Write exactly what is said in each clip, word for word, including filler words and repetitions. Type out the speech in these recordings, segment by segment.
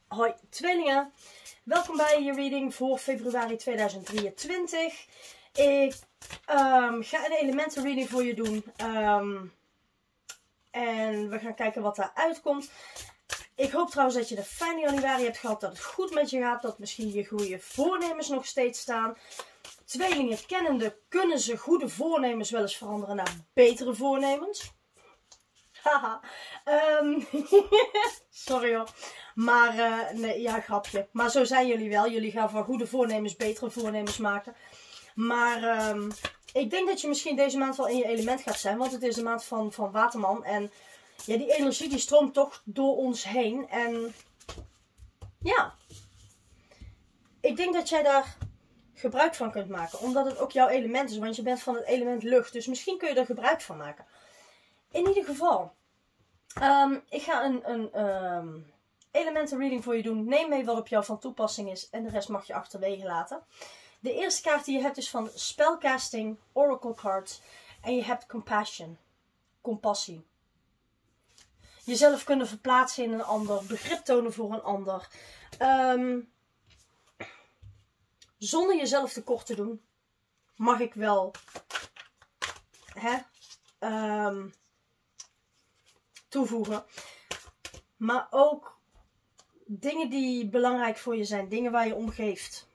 Hoi tweelingen, welkom bij je reading voor februari tweeduizend drieëntwintig. Ik um, ga een elementen reading voor je doen um, en we gaan kijken wat daaruit komt. Ik hoop trouwens dat je een fijne januari hebt gehad, dat het goed met je gaat, dat misschien je goede voornemens nog steeds staan. Tweelingen kennende kunnen ze goede voornemens wel eens veranderen naar betere voornemens. Haha, um, sorry hoor. Maar, uh, nee, ja, grapje. Maar zo zijn jullie wel. Jullie gaan van goede voornemens betere voornemens maken. Maar um, ik denk dat je misschien deze maand wel in je element gaat zijn. Want het is de maand van, van Waterman. En ja, die energie die stroomt toch door ons heen. En ja, ik denk dat jij daar gebruik van kunt maken. Omdat het ook jouw element is. Want je bent van het element lucht. Dus misschien kun je er gebruik van maken. In ieder geval, um, ik ga een, een um, elementen reading voor je doen. Neem mee wat op jou van toepassing is en de rest mag je achterwege laten. De eerste kaart die je hebt is van Spellcasting, Oracle Cards en je hebt Compassion, compassie. Jezelf kunnen verplaatsen in een ander, begrip tonen voor een ander. Um, zonder jezelf tekort te doen, mag ik wel hè, um, toevoegen. Maar ook dingen die belangrijk voor je zijn. Dingen waar je om geeft.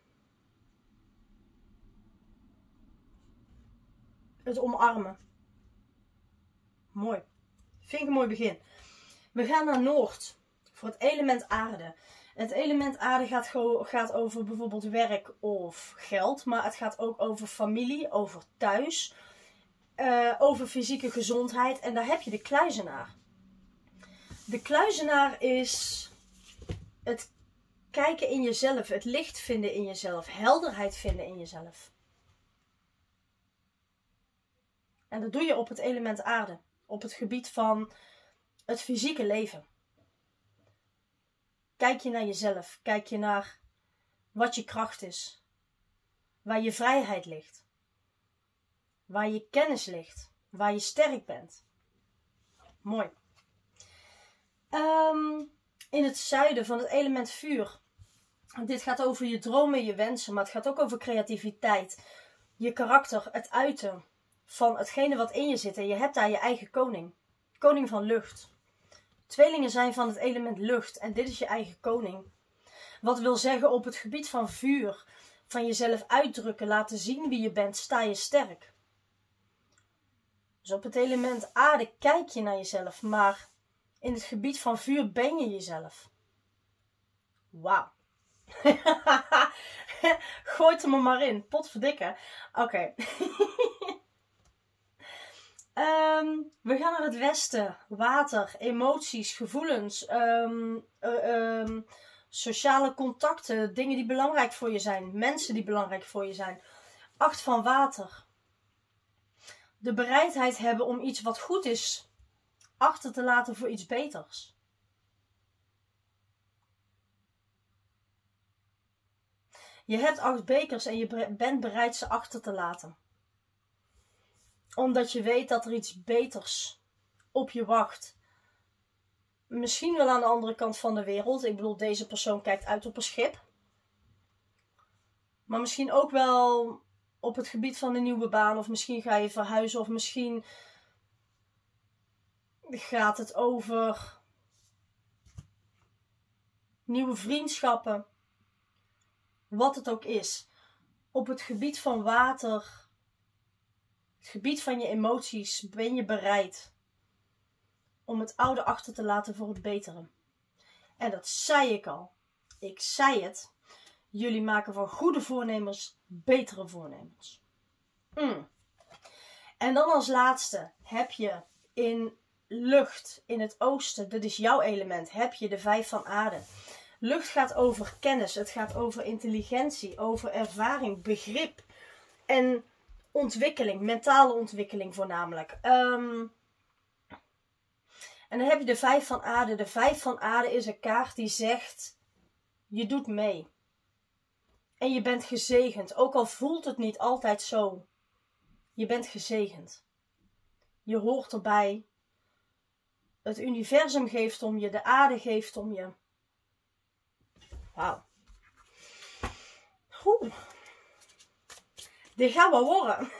Het omarmen. Mooi. Vind ik een mooi begin. We gaan naar Noord. Voor het element aarde. Het element aarde gaat, gaat over bijvoorbeeld werk of geld. Maar het gaat ook over familie, over thuis. Uh, over fysieke gezondheid. En daar heb je de kluizenaar. De kluizenaar is het kijken in jezelf, het licht vinden in jezelf, helderheid vinden in jezelf. En dat doe je op het element aarde, op het gebied van het fysieke leven. Kijk je naar jezelf, kijk je naar wat je kracht is, waar je vrijheid ligt, waar je kennis ligt, waar je sterk bent. Mooi. Um, in het zuiden van het element vuur. Dit gaat over je dromen, je wensen, maar het gaat ook over creativiteit. Je karakter, het uiten van hetgene wat in je zit. En je hebt daar je eigen koning. Koning van lucht. Tweelingen zijn van het element lucht en dit is je eigen koning. Wat wil zeggen op het gebied van vuur, van jezelf uitdrukken, laten zien wie je bent, sta je sterk. Dus op het element aarde kijk je naar jezelf, maar in het gebied van vuur ben je jezelf. Wauw. Gooi het er maar in. Potverdikke. Oké. Okay. um, we gaan naar het westen. Water, emoties, gevoelens. Um, uh, um, sociale contacten. Dingen die belangrijk voor je zijn. Mensen die belangrijk voor je zijn. Acht van water. De bereidheid hebben om iets wat goed is achter te laten voor iets beters. Je hebt acht bekers en je bent bereid ze achter te laten. Omdat je weet dat er iets beters op je wacht. Misschien wel aan de andere kant van de wereld. Ik bedoel, deze persoon kijkt uit op een schip. Maar misschien ook wel op het gebied van een nieuwe baan. Of misschien ga je verhuizen. Of misschien gaat het over nieuwe vriendschappen. Wat het ook is. Op het gebied van water. Het gebied van je emoties. Ben je bereid om het oude achter te laten voor het betere. En dat zei ik al. Ik zei het. Jullie maken van goede voornemens betere voornemens. Mm. En dan als laatste heb je in lucht, in het oosten, dat is jouw element, heb je de vijf van aarde. Lucht gaat over kennis, het gaat over intelligentie, over ervaring, begrip en ontwikkeling, mentale ontwikkeling voornamelijk. Um, en dan heb je de vijf van aarde. De vijf van aarde is een kaart die zegt, je doet mee. En je bent gezegend, ook al voelt het niet altijd zo. Je bent gezegend. Je hoort erbij. Het universum geeft om je, de aarde geeft om je. Wauw. Oeh. Dit gaat wel worden.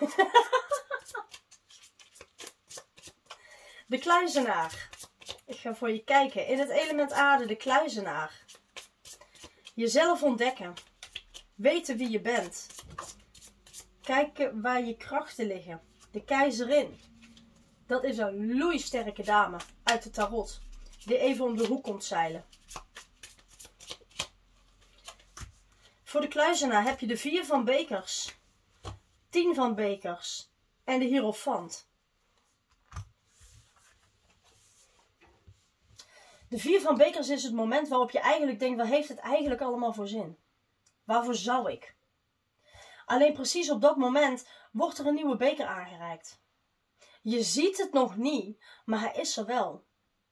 De kluizenaar. Ik ga voor je kijken. In het element aarde, de kluizenaar. Jezelf ontdekken. Weten wie je bent. Kijken waar je krachten liggen. De keizerin. Dat is een loeisterke dame uit de tarot. Die even om de hoek komt zeilen. Voor de kluizenaar heb je de vier van bekers. Tien van bekers. En de hierophant. De vier van bekers is het moment waarop je eigenlijk denkt, wat heeft het eigenlijk allemaal voor zin? Waarvoor zou ik? Alleen precies op dat moment wordt er een nieuwe beker aangereikt. Je ziet het nog niet, maar hij is er wel.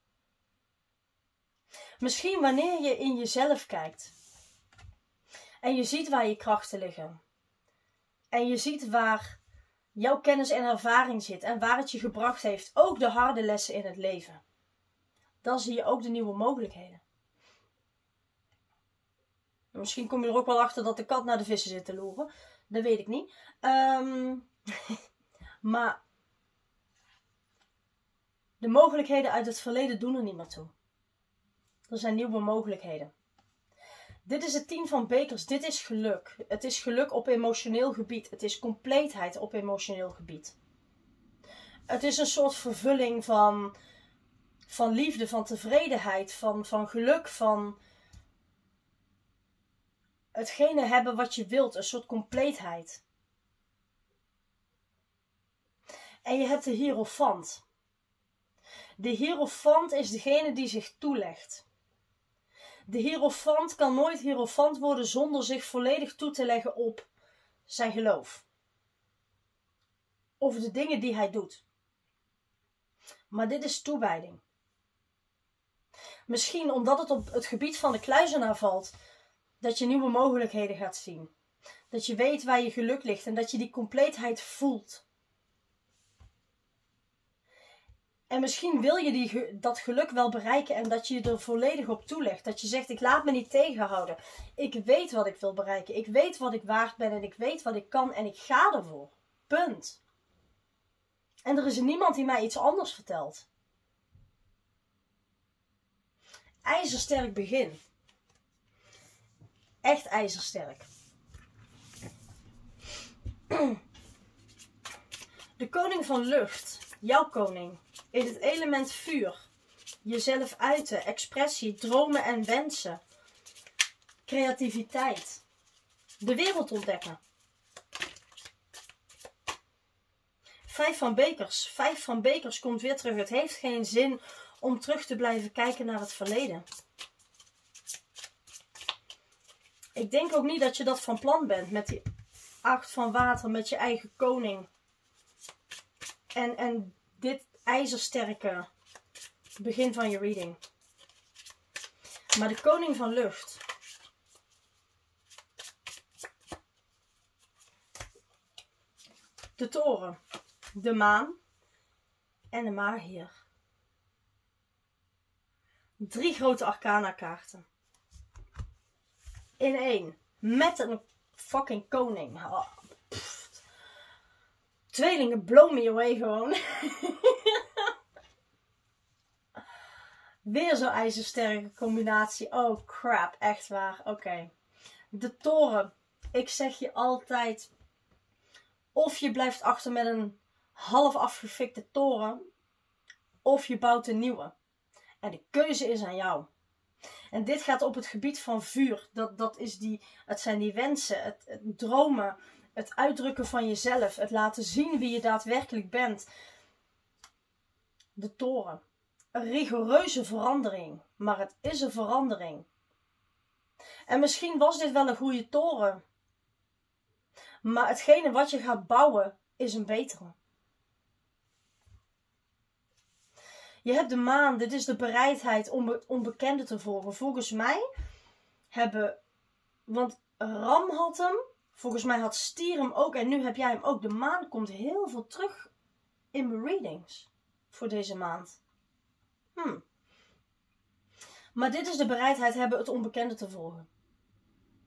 Misschien wanneer je in jezelf kijkt. En je ziet waar je krachten liggen. En je ziet waar jouw kennis en ervaring zit. En waar het je gebracht heeft. Ook de harde lessen in het leven. Dan zie je ook de nieuwe mogelijkheden. Misschien kom je er ook wel achter dat de kat naar de vissen zit te loeren. Dat weet ik niet. Um, maar de mogelijkheden uit het verleden doen er niet meer toe. Er zijn nieuwe mogelijkheden. Dit is het tien van bekers. Dit is geluk. Het is geluk op emotioneel gebied. Het is compleetheid op emotioneel gebied. Het is een soort vervulling van, van liefde, van tevredenheid, van, van geluk, van hetgene hebben wat je wilt. Een soort compleetheid. En je hebt de hierophant. De hierophant is degene die zich toelegt. De hierophant kan nooit hierophant worden zonder zich volledig toe te leggen op zijn geloof. Of de dingen die hij doet. Maar dit is toewijding. Misschien omdat het op het gebied van de kluizenaar valt, dat je nieuwe mogelijkheden gaat zien. Dat je weet waar je geluk ligt en dat je die compleetheid voelt. En misschien wil je die, dat geluk wel bereiken en dat je je er volledig op toelegt. Dat je zegt, ik laat me niet tegenhouden. Ik weet wat ik wil bereiken. Ik weet wat ik waard ben en ik weet wat ik kan en ik ga ervoor. Punt. En er is niemand die mij iets anders vertelt. IJzersterk begin. Echt ijzersterk. De koning van lucht. Jouw koning. In het element vuur. Jezelf uiten. Expressie. Dromen en wensen. Creativiteit. De wereld ontdekken. Vijf van bekers. Vijf van bekers komt weer terug. Het heeft geen zin om terug te blijven kijken naar het verleden. Ik denk ook niet dat je dat van plan bent. Met die acht van water. Met je eigen koning. En, en dit ijzersterke begin van je reading. Maar de koning van lucht. De toren. De maan. En de maagheer. Drie grote arcana kaarten. In één. Met een fucking koning. Oh, tweelingen blow me away gewoon. Weer zo'n ijzersterke combinatie. Oh crap, echt waar. Oké. Okay. De toren. Ik zeg je altijd. Of je blijft achter met een half afgefikte toren. Of je bouwt een nieuwe. En de keuze is aan jou. En dit gaat op het gebied van vuur. Dat, dat is die, het zijn die wensen, het, het dromen, het uitdrukken van jezelf, het laten zien wie je daadwerkelijk bent. De toren. Een rigoureuze verandering, maar het is een verandering. En misschien was dit wel een goede toren. Maar hetgene wat je gaat bouwen is een betere. Je hebt de maan, dit is de bereidheid om het onbekende te volgen. Volgens mij hebben, want Ram had hem, volgens mij had Stier hem ook en nu heb jij hem ook. De maan komt heel veel terug in mijn readings voor deze maand. Hmm. Maar dit is de bereidheid hebben het onbekende te volgen.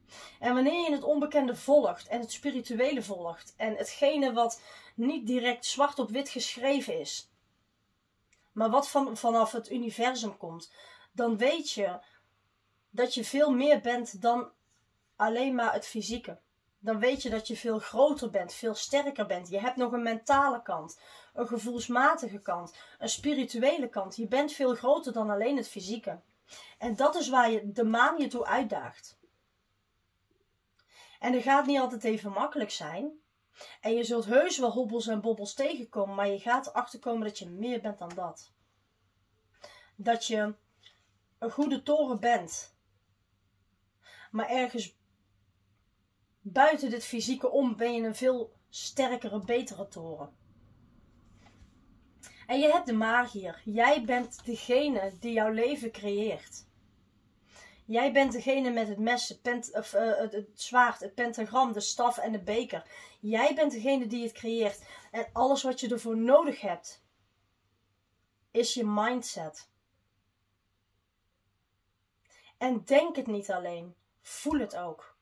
En wanneer je het onbekende volgt en het spirituele volgt en hetgene wat niet direct zwart op wit geschreven is, maar wat van, vanaf het universum komt, dan weet je dat je veel meer bent dan alleen maar het fysieke. Dan weet je dat je veel groter bent, veel sterker bent. Je hebt nog een mentale kant, een gevoelsmatige kant, een spirituele kant. Je bent veel groter dan alleen het fysieke. En dat is waar je de maan je toe uitdaagt. En dat gaat niet altijd even makkelijk zijn. En je zult heus wel hobbels en bobbels tegenkomen, maar je gaat erachter komen dat je meer bent dan dat. Dat je een goede toren bent. Maar ergens buiten dit fysieke om ben je een veel sterkere, betere toren. En je hebt de magier. Jij bent degene die jouw leven creëert. Jij bent degene met het mes, het, pent, of, uh, het, het zwaard, het pentagram, de staf en de beker. Jij bent degene die het creëert. En alles wat je ervoor nodig hebt, is je mindset. En denk het niet alleen. Voel het ook.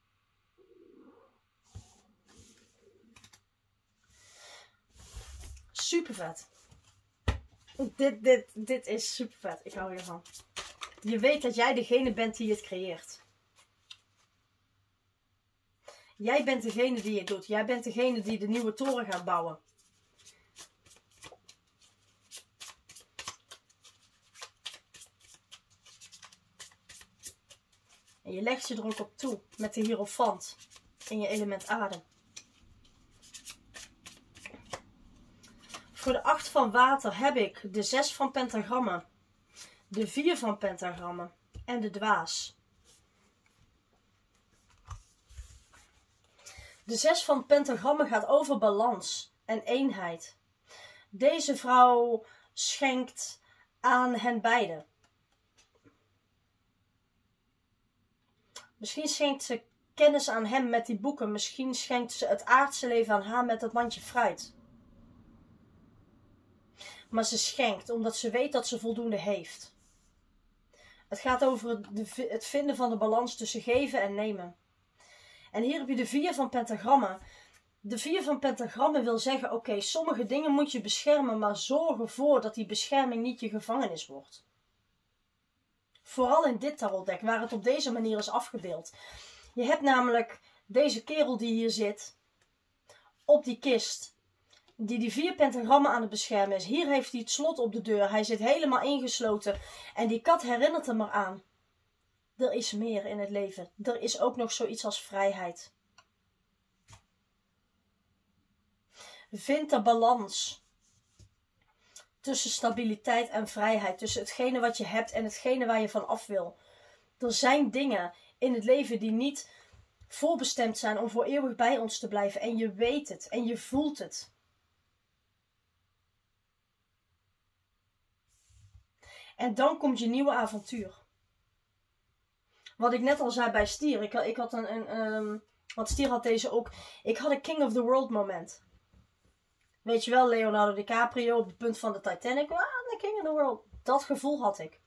Super vet. Dit, dit, dit is super vet. Ik hou hiervan. Je weet dat jij degene bent die het creëert. Jij bent degene die het doet. Jij bent degene die de nieuwe toren gaat bouwen. En je legt je er ook op toe met de hierophant in je element aarde. Voor de acht van water heb ik de zes van pentagrammen, de vier van pentagrammen en de dwaas. De zes van pentagrammen gaat over balans en eenheid. Deze vrouw schenkt aan hen beiden. Misschien schenkt ze kennis aan hem met die boeken. Misschien schenkt ze het aardse leven aan haar met dat mandje fruit. Maar ze schenkt omdat ze weet dat ze voldoende heeft. Het gaat over het vinden van de balans tussen geven en nemen. En hier heb je de vier van pentagrammen. De vier van pentagrammen wil zeggen, oké, okay, sommige dingen moet je beschermen, maar zorg ervoor dat die bescherming niet je gevangenis wordt. Vooral in dit tarotdek, waar het op deze manier is afgebeeld. Je hebt namelijk deze kerel die hier zit, op die kist, die die vier pentagrammen aan het beschermen is. Hier heeft hij het slot op de deur. Hij zit helemaal ingesloten. En die kat herinnert hem eraan. Er is meer in het leven. Er is ook nog zoiets als vrijheid. Vind de balans tussen stabiliteit en vrijheid. Tussen hetgene wat je hebt en hetgene waar je van af wil. Er zijn dingen in het leven die niet voorbestemd zijn om voor eeuwig bij ons te blijven. En je weet het. En je voelt het. En dan komt je nieuwe avontuur. Wat ik net al zei bij Stier. Ik, ik had een, een um, want Stier had deze ook. Ik had een King of the World moment. Weet je wel, Leonardo DiCaprio op het punt van de Titanic. Ah, the King of the World. Dat gevoel had ik.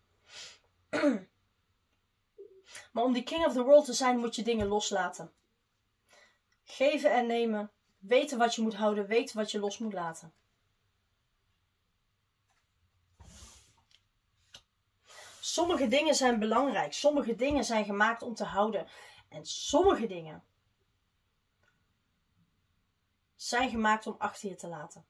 Maar om die King of the World te zijn moet je dingen loslaten. Geven en nemen. Weten wat je moet houden. Weten wat je los moet laten. Sommige dingen zijn belangrijk. Sommige dingen zijn gemaakt om te houden. En sommige dingen zijn gemaakt om achter je te laten.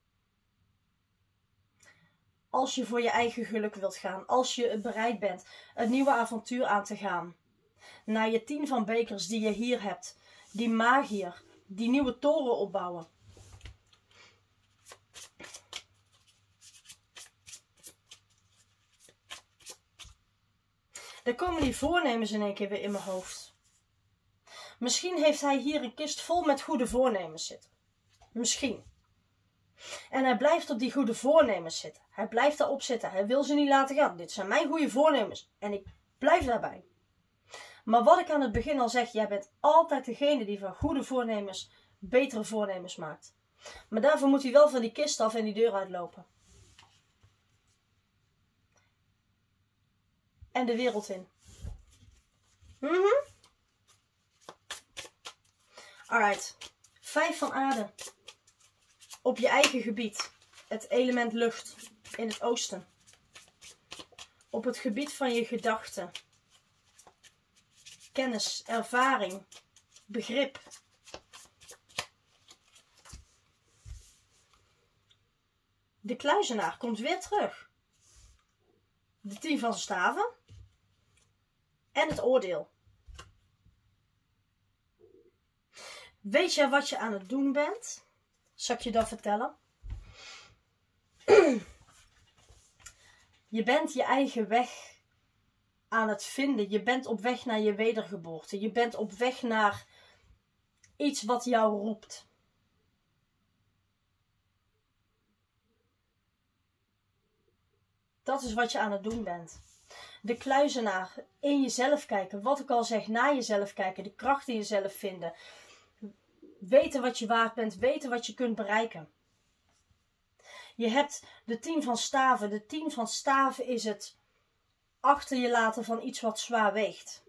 Als je voor je eigen geluk wilt gaan. Als je bereid bent een nieuwe avontuur aan te gaan. Naar je tien van bekers die je hier hebt. Die magier. Die nieuwe toren opbouwen. Dan komen die voornemens in één keer weer in mijn hoofd. Misschien heeft hij hier een kist vol met goede voornemens zitten. Misschien. En hij blijft op die goede voornemens zitten. Hij blijft daarop zitten. Hij wil ze niet laten gaan. Dit zijn mijn goede voornemens. En ik blijf daarbij. Maar wat ik aan het begin al zeg. Jij bent altijd degene die van goede voornemens betere voornemens maakt. Maar daarvoor moet hij wel van die kist af en die deur uitlopen. En de wereld in. Mm-hmm. Alright. Vijf van aarde. Op je eigen gebied. Het element lucht. In het oosten. Op het gebied van je gedachten. Kennis, ervaring, begrip. De kluizenaar komt weer terug. De tien van staven. En het oordeel. Weet jij wat je aan het doen bent? Zal ik je dat vertellen? Je bent je eigen weg aan het vinden. Je bent op weg naar je wedergeboorte. Je bent op weg naar iets wat jou roept. Dat is wat je aan het doen bent. De kluizenaar, in jezelf kijken. Wat ik al zeg, naar jezelf kijken. De kracht in jezelf vinden. Weten wat je waard bent. Weten wat je kunt bereiken. Je hebt de tien van staven. De tien van staven is het achter je laten van iets wat zwaar weegt.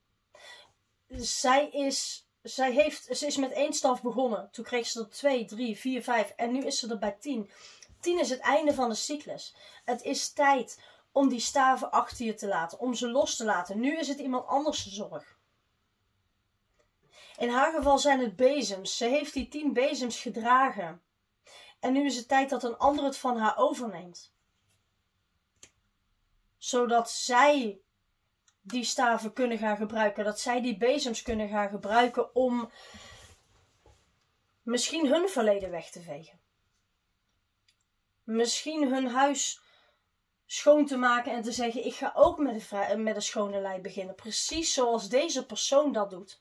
Zij is, zij heeft, ze is met één staf begonnen. Toen kreeg ze er twee, drie, vier, vijf. En nu is ze er bij tien. tien is het einde van de cyclus. Het is tijd om die staven achter je te laten. Om ze los te laten. Nu is het iemand anders de zorg. In haar geval zijn het bezems. Ze heeft die tien bezems gedragen. En nu is het tijd dat een ander het van haar overneemt. Zodat zij die staven kunnen gaan gebruiken. Dat zij die bezems kunnen gaan gebruiken om misschien hun verleden weg te vegen. Misschien hun huis schoon te maken en te zeggen, ik ga ook met een, vrij, met een schone lei beginnen. Precies zoals deze persoon dat doet.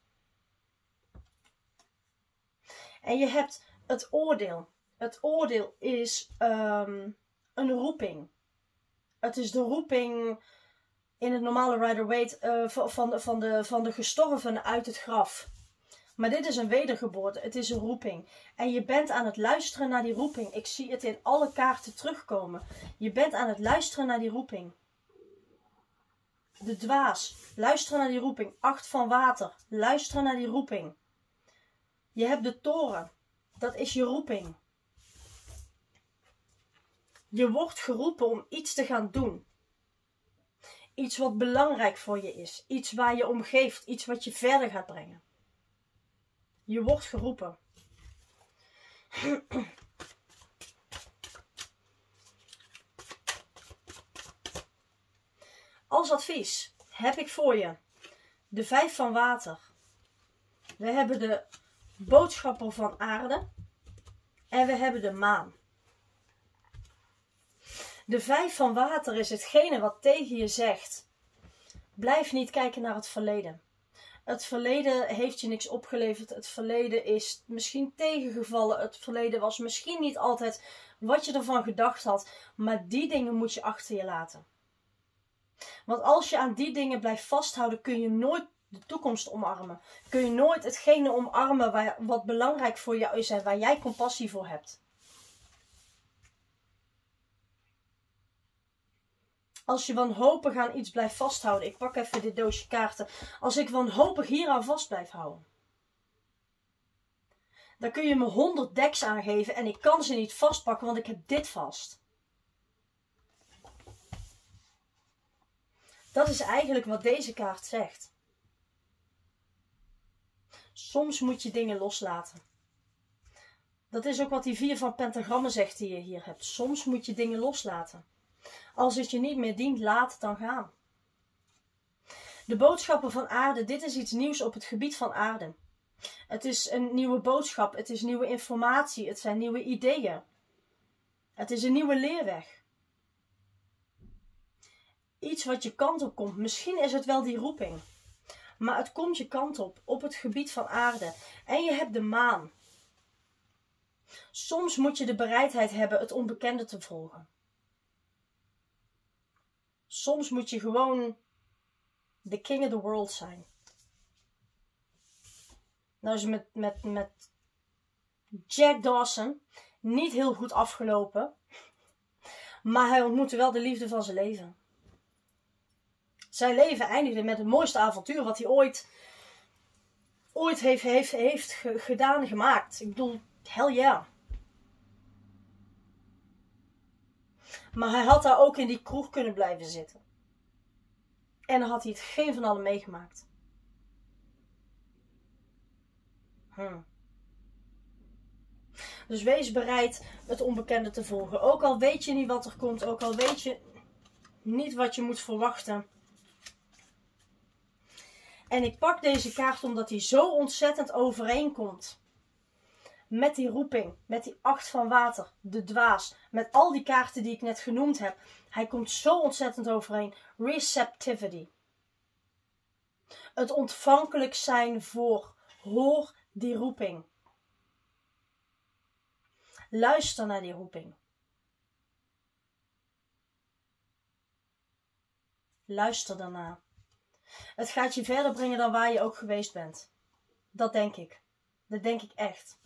En je hebt het oordeel. Het oordeel is um, een roeping. Het is de roeping in het normale Rider-Waite uh, van, de, van, de, van de gestorvenen uit het graf. Maar dit is een wedergeboorte. Het is een roeping. En je bent aan het luisteren naar die roeping. Ik zie het in alle kaarten terugkomen. Je bent aan het luisteren naar die roeping. De dwaas. Luisteren naar die roeping. Acht van water. Luisteren naar die roeping. Je hebt de toren. Dat is je roeping. Je wordt geroepen om iets te gaan doen. Iets wat belangrijk voor je is. Iets waar je om geeft. Iets wat je verder gaat brengen. Je wordt geroepen. Als advies heb ik voor je de vijf van water. We hebben de boodschapper van aarde. En we hebben de maan. De vijf van water is hetgene wat tegen je zegt. Blijf niet kijken naar het verleden. Het verleden heeft je niks opgeleverd. Het verleden is misschien tegengevallen. Het verleden was misschien niet altijd wat je ervan gedacht had. Maar die dingen moet je achter je laten. Want als je aan die dingen blijft vasthouden, kun je nooit de toekomst omarmen. Kun je nooit hetgene omarmen waar, wat belangrijk voor jou is en waar jij compassie voor hebt. Als je wanhopig aan iets blijft vasthouden. Ik pak even dit doosje kaarten. Als ik wanhopig hier aan vast blijf houden. Dan kun je me honderd decks aangeven. En ik kan ze niet vastpakken. Want ik heb dit vast. Dat is eigenlijk wat deze kaart zegt. Soms moet je dingen loslaten. Dat is ook wat die vier van pentagrammen zegt die je hier hebt. Soms moet je dingen loslaten. Als het je niet meer dient, laat het dan gaan. De boodschappen van aarde, dit is iets nieuws op het gebied van aarde. Het is een nieuwe boodschap, het is nieuwe informatie, het zijn nieuwe ideeën. Het is een nieuwe leerweg. Iets wat je kant op komt, misschien is het wel die roeping. Maar het komt je kant op, op het gebied van aarde. En je hebt de maan. Soms moet je de bereidheid hebben het onbekende te volgen. Soms moet je gewoon the king of the world zijn. Nou is met, met, met Jack Dawson niet heel goed afgelopen. Maar hij ontmoette wel de liefde van zijn leven. Zijn leven eindigde met het mooiste avontuur wat hij ooit ooit heeft, heeft, heeft ge, gedaan, gemaakt. Ik bedoel, hell yeah. Maar hij had daar ook in die kroeg kunnen blijven zitten. En dan had hij het geen van allen meegemaakt. Hmm. Dus wees bereid het onbekende te volgen. Ook al weet je niet wat er komt. Ook al weet je niet wat je moet verwachten. En ik pak deze kaart omdat hij zo ontzettend overeenkomt. Met die roeping. Met die acht van water. De dwaas. Met al die kaarten die ik net genoemd heb. Hij komt zo ontzettend overeen. Receptivity. Het ontvankelijk zijn voor. Hoor die roeping. Luister naar die roeping. Luister daarna. Het gaat je verder brengen dan waar je ook geweest bent. Dat denk ik. Dat denk ik echt.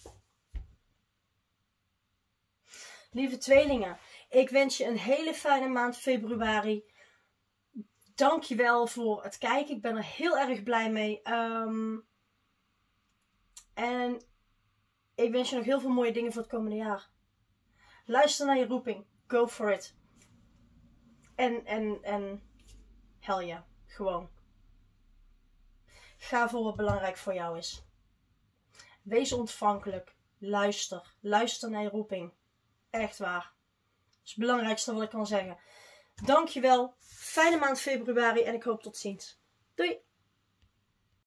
Lieve tweelingen, ik wens je een hele fijne maand februari. Dank je wel voor het kijken. Ik ben er heel erg blij mee. Um, en ik wens je nog heel veel mooie dingen voor het komende jaar. Luister naar je roeping. Go for it. En, en, en, hell yeah. Gewoon. Ga voor wat belangrijk voor jou is. Wees ontvankelijk. Luister. Luister naar je roeping. Echt waar. Dat is het belangrijkste wat ik kan zeggen. Dankjewel. Fijne maand februari en ik hoop tot ziens. Doei.